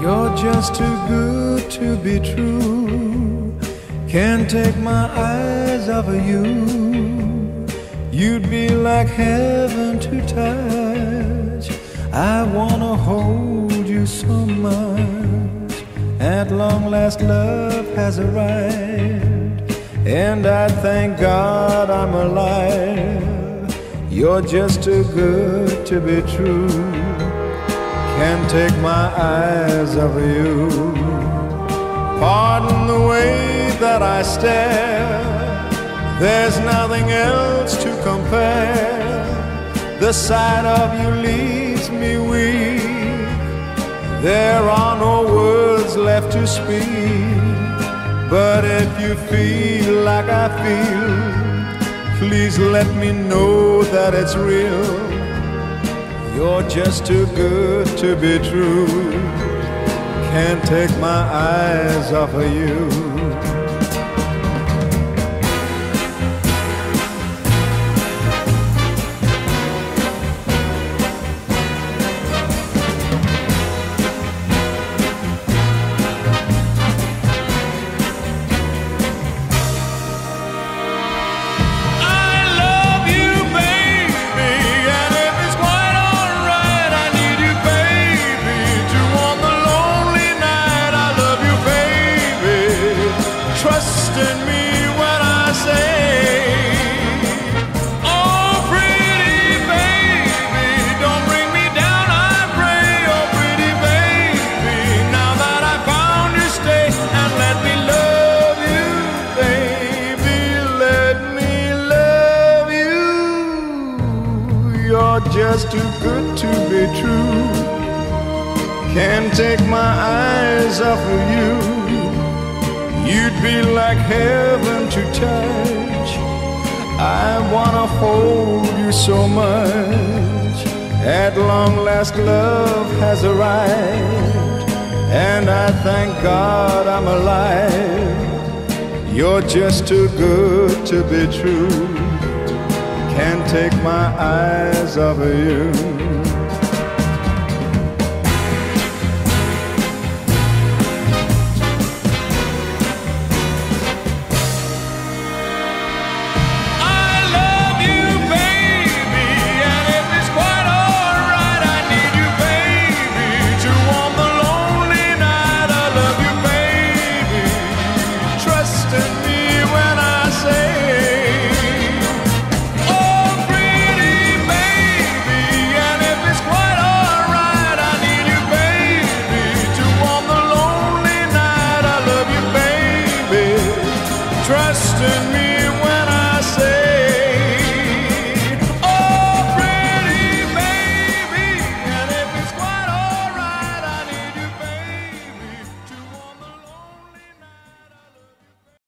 You're just too good to be true. Can't take my eyes off of you. You'd be like heaven to touch. I wanna hold you so much. At long last love has arrived, and I thank God I'm alive. You're just too good to be true. Can't take my eyes off of you. Pardon the way that I stare. There's nothing else to compare. The sight of you leaves me weak. There are no words left to speak. But if you feel like I feel, please let me know that it's real. You're just too good to be true. Can't take my eyes off of you. Trust in me when I say, oh pretty baby, don't bring me down, I pray. Oh pretty baby, now that I found you, stay and let me love you, baby, let me love you. You're just too good to be true. Can't take my eyes off of you. You'd be like heaven to touch. I wanna hold you so much. At long last love has arrived, and I thank God I'm alive. You're just too good to be true. Can't take my eyes off of you.